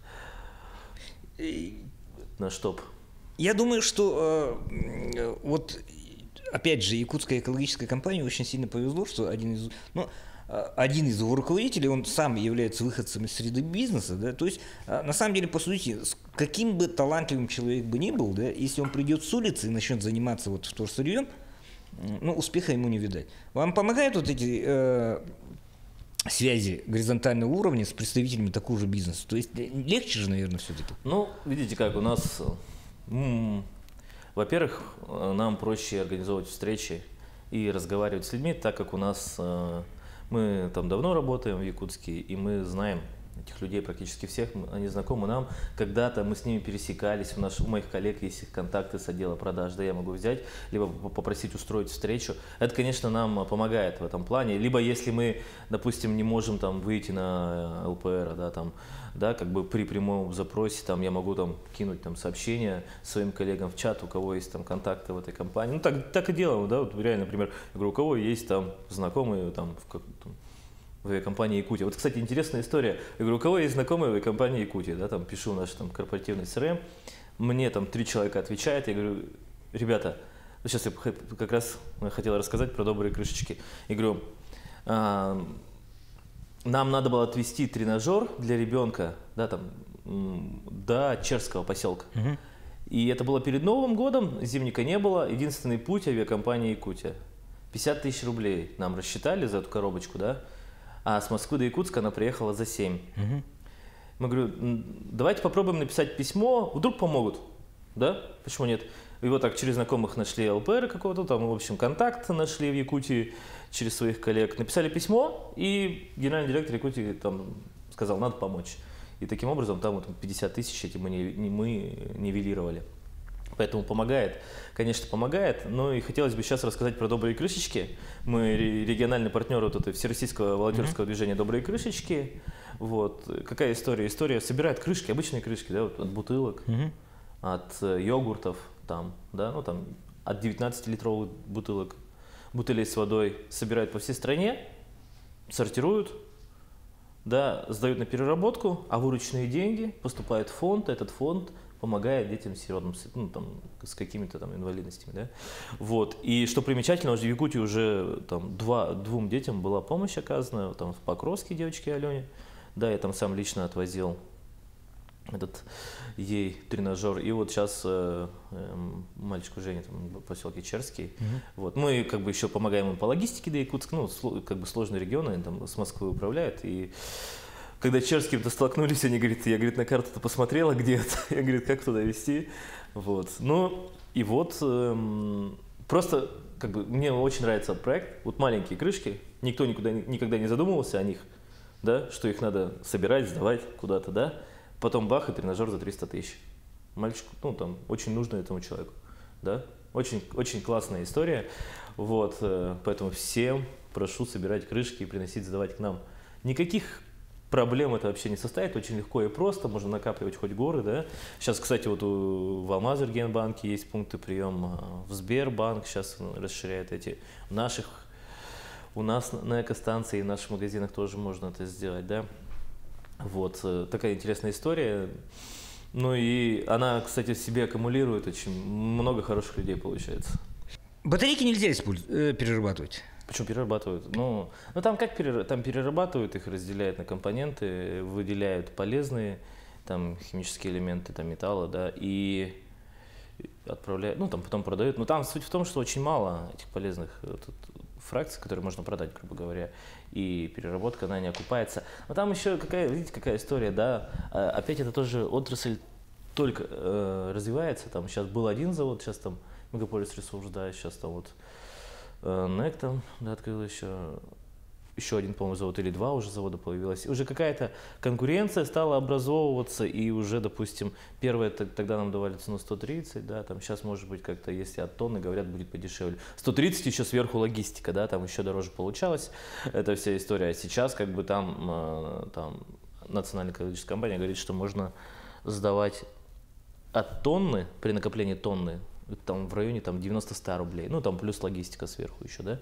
наш топ. Я думаю, что э, вот, опять же, якутская экологическая компания очень сильно повезло, что один из, ну, один из его руководителей, он сам является выходцем из среды бизнеса, да, то есть, на самом деле, по сути, каким бы талантливым человек бы ни был, да, если он придет с улицы и начнет заниматься вот вторсырьем, ну, успеха ему не видать. Вам помогают вот эти э, связи горизонтального уровня с представителями такого же бизнеса? То есть, легче же, наверное, все-таки? Ну, видите, как у нас, м-м, во-первых, нам проще организовывать встречи и разговаривать с людьми, так как у нас э, мы там давно работаем в Якутске, и мы знаем этих людей практически всех, они знакомы нам. Когда-то мы с ними пересекались, у, наш, у моих коллег есть их контакты с отдела продаж, да, я могу взять, либо попросить устроить встречу. Это, конечно, нам помогает в этом плане. Либо если мы, допустим, не можем там выйти на эл пэ эр, да, там, да, как бы при прямом запросе, там, я могу там кинуть там сообщение своим коллегам в чат, у кого есть там контакты в этой компании. Ну, так, так и делаем, да, вот реально, например, я говорю, у кого есть там знакомые там в как там, в авиакомпании Якутия. Вот, кстати, интересная история. Я говорю, у кого есть знакомые в авиакомпании Якутия, да, там пишу наш там корпоративный эс эр эм, мне там три человека отвечают, я говорю, ребята, ну, сейчас я как раз хотел рассказать про добрые крышечки. Я говорю, а, нам надо было отвезти тренажер для ребенка, да, там, до Черского поселка. Uh-huh. И это было перед Новым годом, зимника не было, единственный путь авиакомпании Якутия. пятьдесят тысяч рублей нам рассчитали за эту коробочку, да, а с Москвы до Якутска она приехала за семь. Uh-huh. Мы говорю, давайте попробуем написать письмо, вдруг помогут, да, почему нет? И вот так через знакомых нашли эл пэ эр какого-то, там, в общем, контакт нашли в Якутии через своих коллег, написали письмо, и генеральный директор Якутии там сказал, надо помочь. И таким образом там вот пятьдесят тысяч эти мы, не, не, мы нивелировали. Поэтому помогает, конечно, помогает, но и хотелось бы сейчас рассказать про «Добрые крышечки». Мы региональный партнер вот этого всероссийского волонтерского mm-hmm. движения «Добрые крышечки». Вот. Какая история? История собирает крышки, обычные крышки, да, вот, от бутылок, mm-hmm. от э, йогуртов, там, да, ну, там, от девятнадцатилитровых бутылок, бутылей с водой собирают по всей стране, сортируют, да, сдают на переработку, а вырученные деньги поступают в фонд, этот фонд помогает детям-сиротам, ну, там, с какими-то там инвалидностями, да. Вот. И что примечательно, уже в Якутии уже там два, двум детям была помощь оказана, там в Покровске девочке Алене, да, я там сам лично отвозил этот ей тренажер, и вот сейчас э, э, мальчику Жене там, в поселке Черский, mm-hmm. вот, мы как бы еще помогаем им по логистике до Якутска, ну, сло, как бы сложные регионы, они там с Москвы управляют, и когда Черским-то столкнулись, они говорят, я, говорит, на карту-то посмотрела где-то, я, говорит, как туда везти, вот, ну, и вот, эм, просто, как бы, мне очень нравится проект, вот маленькие крышки, никто никуда, никогда не задумывался о них, да, что их надо собирать, сдавать куда-то, да, потом бах, и тренажер за триста тысяч, мальчику, ну, там, очень нужно этому человеку, да, очень, очень классная история, вот, поэтому всем прошу собирать крышки и приносить, сдавать к нам, никаких проблем это вообще не составит, очень легко и просто, можно накапливать хоть горы, да. Сейчас, кстати, вот у, в Алмазэргенбанке есть пункты приема, в Сбербанк сейчас расширяет эти, в наших, у нас на экостанции и в наших магазинах тоже можно это сделать, да. Вот, такая интересная история. Ну и она, кстати, в себе аккумулирует очень много хороших людей, получается. Батарейки нельзя использовать, э, перерабатывать. Почему перерабатывают? Ну, ну там как перер... там перерабатывают, их разделяют на компоненты, выделяют полезные там химические элементы, там металла, да, и отправляют, ну там потом продают. Но там суть в том, что очень мало этих полезных тут, фракций, которые можно продать, грубо говоря, и переработка, она не окупается. Но там еще какая, видите, какая история, да, опять это тоже отрасль только э, развивается, там сейчас был один завод, сейчас там Мегаполис Ресурс, да, сейчас там вот НЭК там, да, открыл еще, еще один, по-моему, завод или два уже завода появилось. И уже какая-то конкуренция стала образовываться, и уже, допустим, первое, тогда нам давали цену сто тридцать, да, там сейчас, может быть, как-то, если от тонны, говорят, будет подешевле. сто тридцать еще сверху логистика, да, там еще дороже получалось, эта вся история. А сейчас, как бы, там, там национальная экологическая компания говорит, что можно сдавать от тонны, при накоплении тонны, там в районе там, девяносто-сто рублей, ну там плюс логистика сверху еще, да.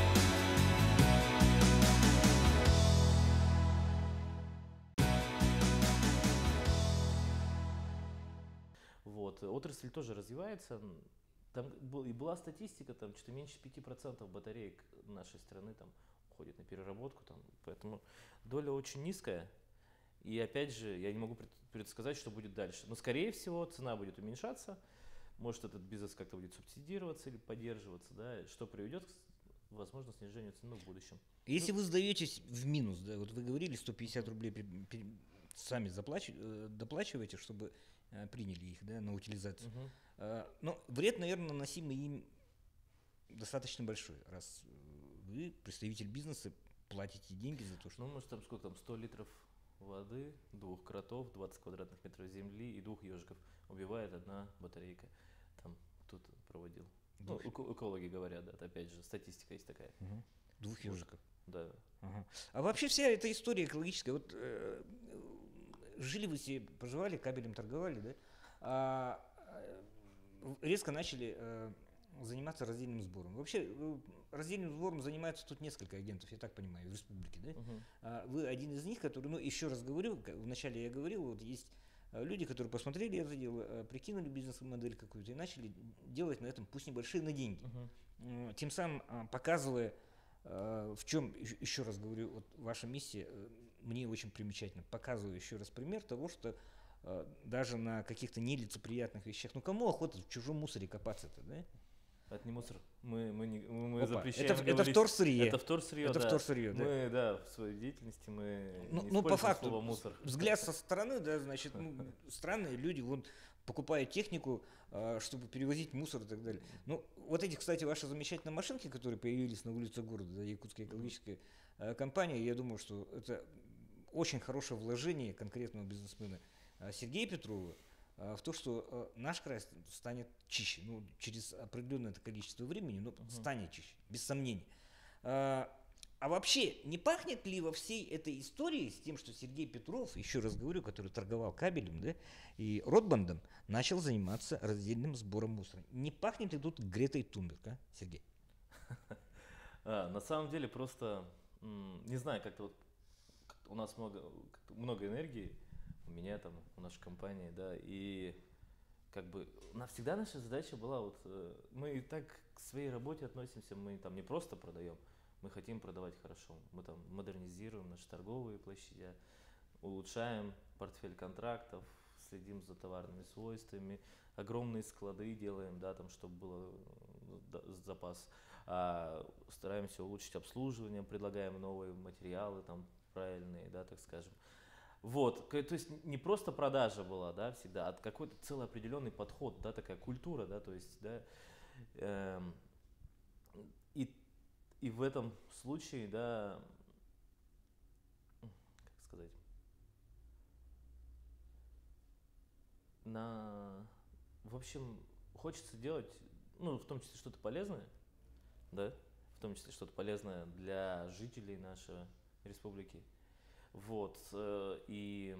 Вот, отрасль тоже развивается, там был, и была статистика, там что-то меньше пяти процентов батареек нашей страны там уходит на переработку, там, поэтому доля очень низкая, и опять же, я не могу предсказать, что будет дальше, но скорее всего цена будет уменьшаться. Может, этот бизнес как-то будет субсидироваться или поддерживаться, да, что приведет к, возможно, снижению цены в будущем. Если ну, вы сдаетесь в минус, да, вот вы говорили, сто пятьдесят рублей при, при, сами заплач, доплачиваете, чтобы э, приняли их, да, на утилизацию. Угу. Э, но вред, наверное, наносимый им достаточно большой, раз вы, представитель бизнеса, платите деньги за то, что... Ну, может, там сколько там, сто литров воды, двух кротов, двадцать квадратных метров земли и двух ежиков убивает одна батарейка. Там тут проводил. Ну, эко- экологи говорят, да, это опять же, статистика есть такая. Угу. Двух ежиков. Да. Ага. А вообще вся эта история экологическая, вот э, жили вы себе, поживали, кабелем торговали, да, а, э, резко начали э, заниматься раздельным сбором. Вообще э, раздельным сбором занимаются тут несколько агентов, я так понимаю, в республике, да? Угу. А вы один из них, который, ну, еще раз говорю, как вначале я говорил, вот есть люди, которые посмотрели это дело, э, прикинули бизнес-модель какую-то и начали делать на этом, пусть небольшие, на деньги. Угу. Тем самым э, показывая, в чем, еще раз говорю, вот ваша миссия мне очень примечательна. Показываю еще раз пример того, что даже на каких-то нелицеприятных вещах, ну кому охота в чужом мусоре копаться-то, да? Это не мусор. Мы, мы, не, мы Опа, запрещаем это, говорить... это вторсырье. Это вторсырье, это да. вторсырье, да. Мы, да, в своей деятельности мы ну, не ну, по факту, слово мусор. Взгляд со стороны, да, значит, ну, странные люди, вот, покупают технику, чтобы перевозить мусор и так далее. Ну, вот эти, кстати, ваши замечательные машинки, которые появились на улице города, да, Якутская экологическая компания, я думаю, что это очень хорошее вложение конкретного бизнесмена Сергея Петрова в то, что наш край станет чище, ну, через определенное количество времени, но uh-huh. станет чище, без сомнений. А вообще, не пахнет ли во всей этой истории с тем, что Сергей Петров, еще раз говорю, который торговал кабелем, да, и Ротбандом, начал заниматься раздельным сбором мусора? Не пахнет ли тут Гретой Тунберг, а, Сергей? А, на самом деле просто, не знаю, как-то вот у нас много, много энергии, у меня там, у нашей компании, да, и как бы навсегда наша задача была, вот мы и так к своей работе относимся, мы там не просто продаем, мы хотим продавать хорошо. Мы там модернизируем наши торговые площади, улучшаем портфель контрактов, следим за товарными свойствами, огромные склады делаем, да, там, чтобы было запас. А, стараемся улучшить обслуживание, предлагаем новые материалы, там, правильные, да, так скажем. Вот, то есть не просто продажа была, да, всегда, а какой-то целый определенный подход, да, такая культура, да, то есть, да, эм, и И в этом случае, да, как сказать, на, в общем, хочется делать, ну, в том числе что-то полезное, да, в том числе что-то полезное для жителей нашей республики, вот, и,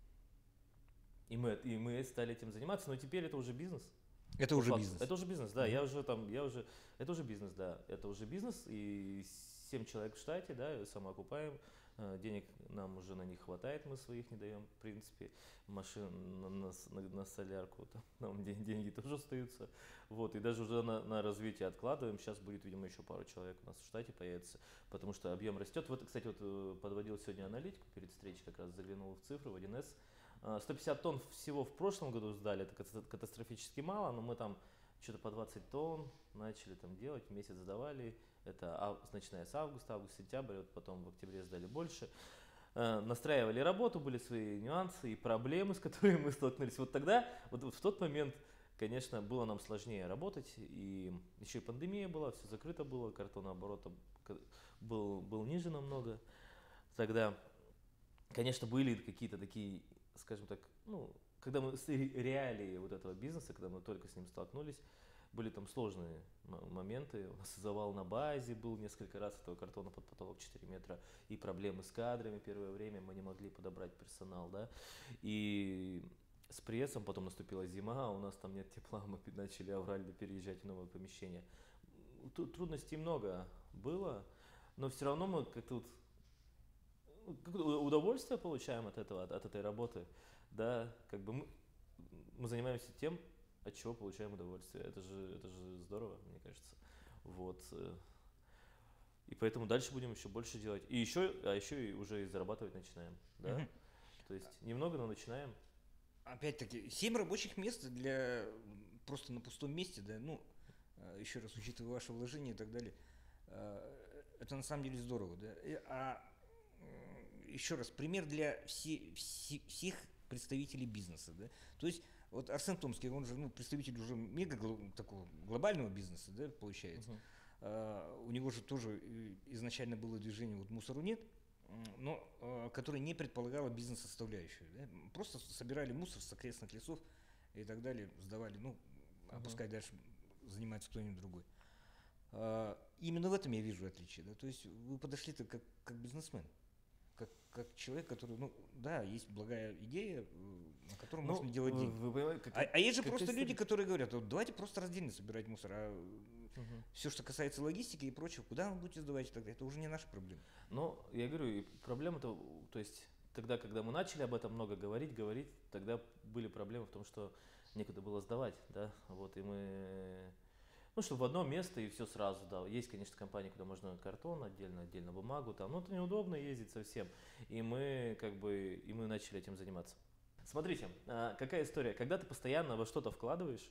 и, мы, и мы стали этим заниматься, но теперь это уже бизнес. Это уже бизнес. Это уже бизнес, да. Mm-hmm. Я уже там, я уже, это уже бизнес, да. Это уже бизнес, и семь человек в штате, да, самоокупаем. Денег нам уже на них хватает, мы своих не даем, в принципе. Машин на, на, на, на солярку, там, нам деньги тоже остаются. Вот, и даже уже на, на развитие откладываем. Сейчас будет, видимо, еще пару человек у нас в штате появится, потому что объем растет. Вот, кстати, вот подводил сегодня аналитику перед встречей, как раз заглянул в цифры, в один эс. сто пятьдесят тонн всего в прошлом году сдали, это катастрофически мало, но мы там что-то по двадцать тонн начали там делать, месяц сдавали, это начиная с августа, август-сентябрь, вот потом в октябре сдали больше. Настраивали работу, были свои нюансы и проблемы, с которыми мы столкнулись. Вот тогда, вот в тот момент, конечно, было нам сложнее работать, и еще и пандемия была, все закрыто было, картонооборот был, был ниже намного. Тогда, конечно, были какие-то такие, скажем так, ну, когда мы с реалией вот этого бизнеса, когда мы только с ним столкнулись, были там сложные моменты. У нас завал на базе был несколько раз, этого картона под потолок четыре метра, и проблемы с кадрами первое время, мы не могли подобрать персонал, да, и с прессом, потом наступила зима, у нас там нет тепла, мы начали аврально переезжать в новое помещение. Тут трудностей много было, но все равно мы как-то вот удовольствие получаем от этого, от, от этой работы, да, как бы мы, мы занимаемся тем, от чего получаем удовольствие, это же, это же здорово, мне кажется, вот, и поэтому дальше будем еще больше делать, и еще, а еще и уже и зарабатывать начинаем, да, mm-hmm. То есть немного, но начинаем. Опять-таки, семь рабочих мест для просто на пустом месте, да, ну, еще раз учитывая ваше вложение и так далее, это на самом деле здорово, да, а еще раз, пример для все, все, всех представителей бизнеса, да, то есть вот Арсен Томский, он же, ну, представитель уже мега такого глобального бизнеса, да, получается, э, у него же тоже э, изначально было движение вот «Мусору нет», м, но э, которое не предполагало бизнес-составляющую. Да? Просто собирали мусор с окрестных лесов и так далее, сдавали, ну, а Мгм. пускай дальше занимается кто-нибудь другой. А, Именно в этом я вижу отличие. Да? То есть вы подошли-то как, как бизнесмен, как, как человек, который, ну, да, есть благая идея, э, на которой Ну, можно делать вы, деньги. вы понимаете, как, А, а есть же как просто люди, история. которые говорят, вот давайте просто раздельно собирать мусор, а Мгм. все, что касается логистики и прочего, куда вы будете сдавать тогда, это уже не наша проблема. Но я говорю, и проблема-то, то есть тогда, когда мы начали об этом много говорить, говорить, тогда были проблемы в том, что некуда было сдавать, да, вот, и мы, ну, что в одно место и все сразу, да. Есть, конечно, компании, куда можно картон отдельно, отдельно бумагу, там, но это неудобно ездить совсем, и мы, как бы, и мы начали этим заниматься. Смотрите, а, какая история, когда ты постоянно во что-то вкладываешь,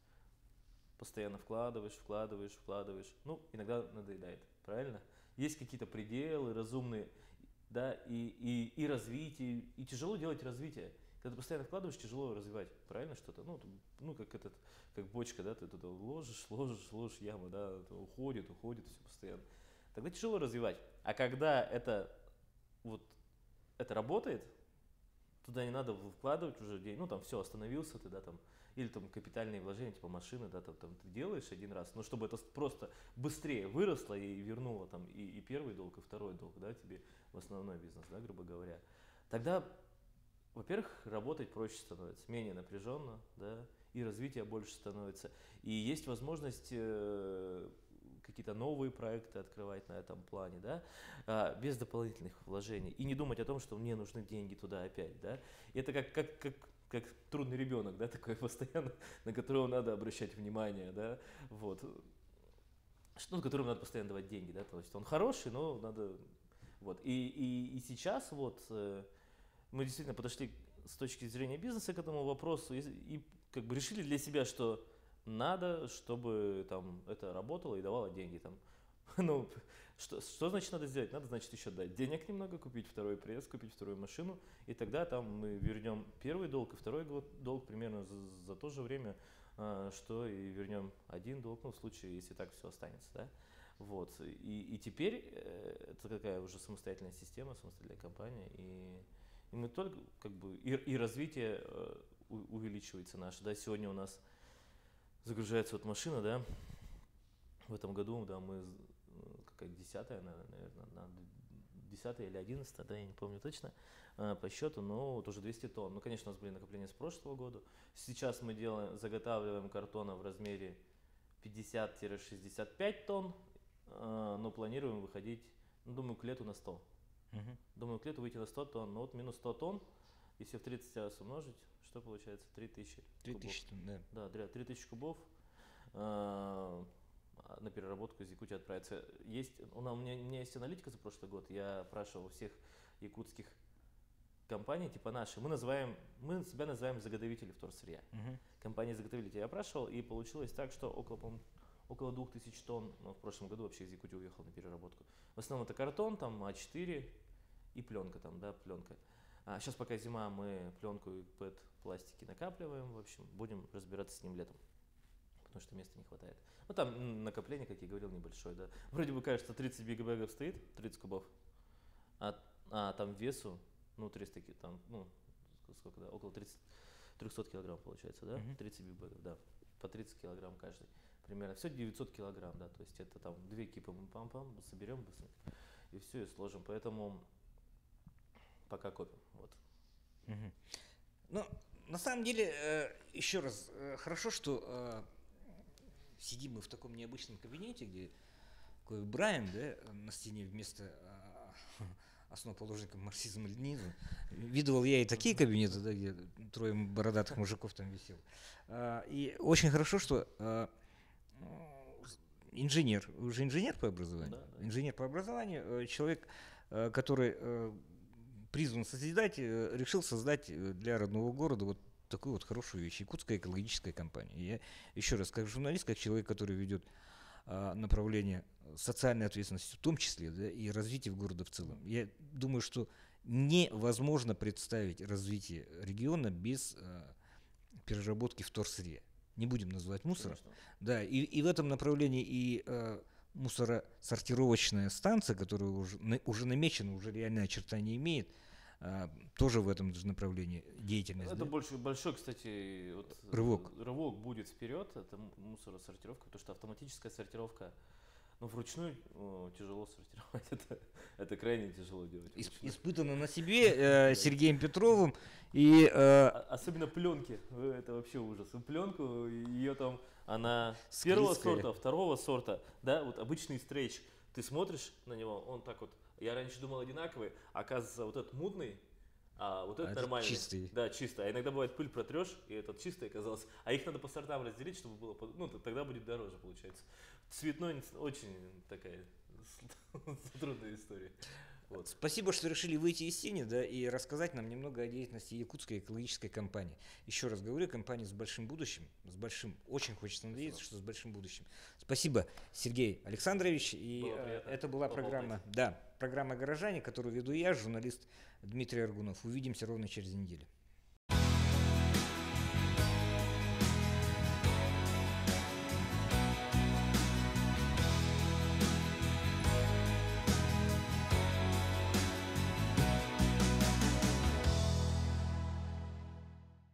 постоянно вкладываешь, вкладываешь, вкладываешь. Ну, иногда надоедает, правильно? Есть какие-то пределы разумные, да, и, и, и развитие, и тяжело делать развитие. Когда ты постоянно вкладываешь, тяжело развивать, правильно что-то? Ну, т- ну как этот, как бочка, да, ты туда ложишь, ложишь, ложишь, яма, да, это уходит, уходит, все постоянно. Тогда тяжело развивать. А когда это вот это работает, туда не надо вкладывать уже деньги, ну там все, остановился ты, да, там, или там капитальные вложения, типа машины, да, там, там ты делаешь один раз, но чтобы это с- просто быстрее выросло и вернуло там и, и первый долг, и второй долг, да, тебе в основной бизнес, да, грубо говоря, тогда, во-первых, работать проще становится, менее напряженно, да, и развитие больше становится, и есть возможность э, какие-то новые проекты открывать на этом плане, да, а, без дополнительных вложений. И не думать о том, что мне нужны деньги туда опять, да. И это как, как, как, как трудный ребенок, да, такой постоянно, на которого надо обращать внимание, да, вот. Что, которому надо постоянно давать деньги, да, то есть он хороший, но надо, вот. И, и, и сейчас вот э, мы действительно подошли с точки зрения бизнеса к этому вопросу и, и как бы решили для себя, что надо, чтобы там это работало и давало деньги там. Ну, что, что значит надо сделать? Надо, значит, еще дать денег немного, купить второй пресс, купить вторую машину, и тогда там мы вернем первый долг и второй год- долг примерно за, за то же время, а, что и вернем один долг, ну, в случае, если так все останется, да. Вот, и, и теперь э, это какая уже самостоятельная система, самостоятельная компания, и, и мы только, как бы, и, и развитие э, у- увеличивается наше, да, сегодня у нас загружается вот машина, да, в этом году, да, мы з- э, какая десятая, наверное, на десятая или одиннадцатая, да, я не помню точно, э, по счету, но вот уже двести тонн. Ну, конечно, у нас были накопления с прошлого года. Сейчас мы делаем, заготавливаем картона в размере пятьдесят-шестьдесят пять тонн, э, но планируем выходить, ну, думаю, к лету на сто. Мгм. Думаю, к лету выйти на сто тонн, но вот минус сто тонн, если в тридцать раз умножить, что получается? три тысячи Три кубов. тысячи тонн, да. Да, дря- три тысячи кубов э, на переработку из Якутии отправится. Есть, у, нас, у, меня, у меня есть аналитика за прошлый год, я опрашивал всех якутских компаний, типа наши. Мы называем, мы себя называем заготовители вторсырья. Мгм. Компании-заготовители я опрашивал, и получилось так, что около, по-моему, около двух тысяч тонн, ну, в прошлом году вообще из Якутии уехал на переработку. В основном это картон, там а четыре и пленка там, да, пленка. А сейчас пока зима, мы пленку и пэт пластики накапливаем, в общем, будем разбираться с ним летом, потому что места не хватает. Ну там м, накопление, как я говорил, небольшое, да. Вроде бы кажется, тридцать бигбэгов стоит, тридцать кубов, а, а там весу, ну, триста, ки- там, ну, сколько, да, около тридцати трёхсот килограмм получается, да, Мгм. тридцать бигбэгов, да, по тридцать килограмм каждый, примерно, все девятьсот килограмм, да, то есть это там две кипы мы пам-пам соберем быстренько, и все, и сложим, поэтому пока копим, вот. Мгм. Ну, на самом деле, э, еще раз, э, хорошо, что э, сидим мы в таком необычном кабинете, где такой Брайан, да, на стене вместо э, основоположника марксизма ленинизма. Видывал я и такие кабинеты, да, где трое бородатых мужиков там висел. А, И очень хорошо, что э, инженер, вы же инженер по образованию, Да, да. инженер по образованию, э, человек, э, который э, призван созидать, э, решил создать э, для родного города вот такую вот хорошую вещь, якутская экологическая компания. И я еще раз, как журналист, как человек, который ведет а, направление социальной ответственности в том числе, да, и развития города в целом, я думаю, что невозможно представить развитие региона без а, переработки вторсырья. Не будем называть мусором. Конечно. Да, и, и в этом направлении и э, мусоросортировочная станция, которая уже, на- уже намечена, уже реальное очертание имеет, а, тоже в этом же направлении деятельность. Это Да? больше, большой, кстати, вот, э, Рывок. рывок будет вперед, это м- мусоросортировка, потому что автоматическая сортировка, ну, вручную о, тяжело сортировать, это, это крайне тяжело делать. Ис- вручную. Испытано на себе э, Сергеем Петровым. И э, А- Особенно пленки, э, это вообще ужас. И пленку, ее там, она с первого Склизкая. сорта, второго сорта, да, вот обычный стрейч, ты смотришь на него, он так вот, я раньше думал одинаковый, а оказывается вот этот мутный, а вот А этот этот нормальный. чистый. Да, чистый. А иногда бывает пыль протрешь, и этот чистый оказался. А их надо по сортам разделить, чтобы было, по- ну, т- тогда будет дороже, получается. Цветной очень такая трудная история. Вот. спасибо, что решили выйти из тени, да, и рассказать нам немного о деятельности якутской экологической компании. Еще раз говорю, компания с большим будущим, с большим, очень хочется надеяться, что с большим будущим. Спасибо, Сергей Александрович. И Было э, приятно это была поболтать. программа, да, программа «Горожане», которую веду я, журналист Дмитрий Аргунов. Увидимся ровно через неделю.